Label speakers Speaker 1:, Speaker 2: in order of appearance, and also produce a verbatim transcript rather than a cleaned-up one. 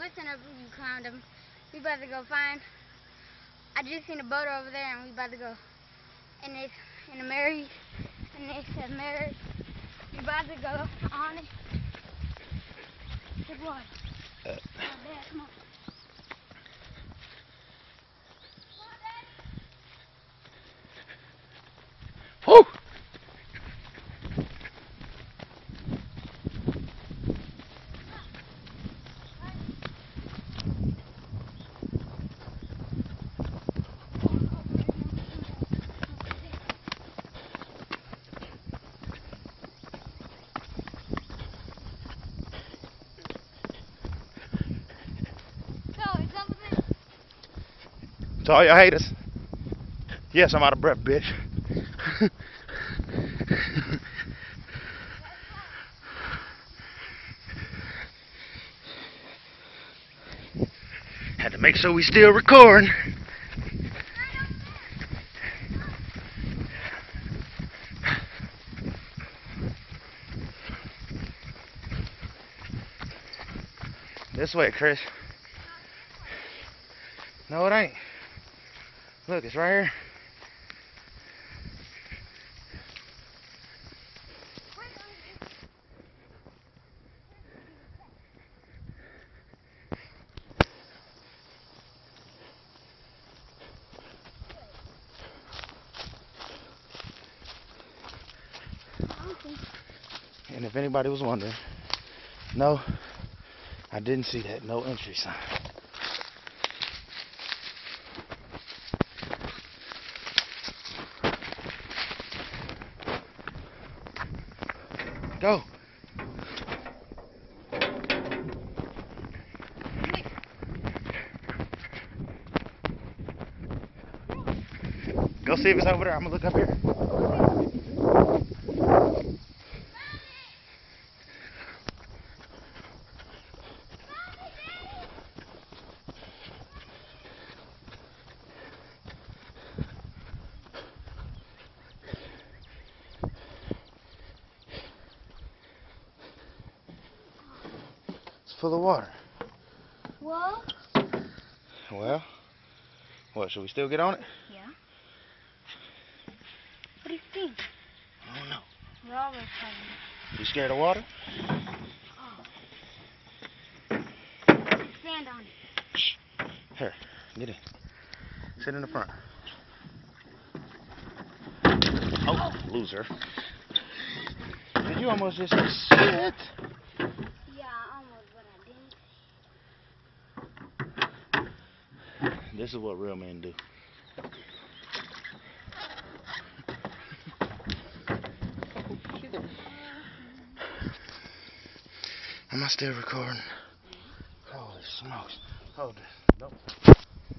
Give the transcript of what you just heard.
Speaker 1: listen up, you clowned him. We about to go find. I just seen a boat over there, and we about to go. And it's in a Mary, and it's a Mary. We about to go on it. Good water. Uh. Oh, Dad, come on.
Speaker 2: Woo! To all your haters, yes, I'm out of breath, bitch. Had to make sure we still recording. This way, Chris. No, it ain't. Look, it's right here. And if anybody was wondering, no, I didn't see that no entry sign. Go. Go see if it's over there. I'm gonna look up here. Full of water.
Speaker 1: Well?
Speaker 2: Well? What, should we still get on it?
Speaker 1: Yeah. What do you think?
Speaker 2: I don't know.
Speaker 1: We're always fighting.
Speaker 2: You scared of water?
Speaker 1: Oh. Stand on it.
Speaker 2: Shh. Here, get in. Sit in the front. Oh, oh. Loser. Did you almost just sit? This is what real men do. Am I still recording? Holy smokes. Hold this. Nope.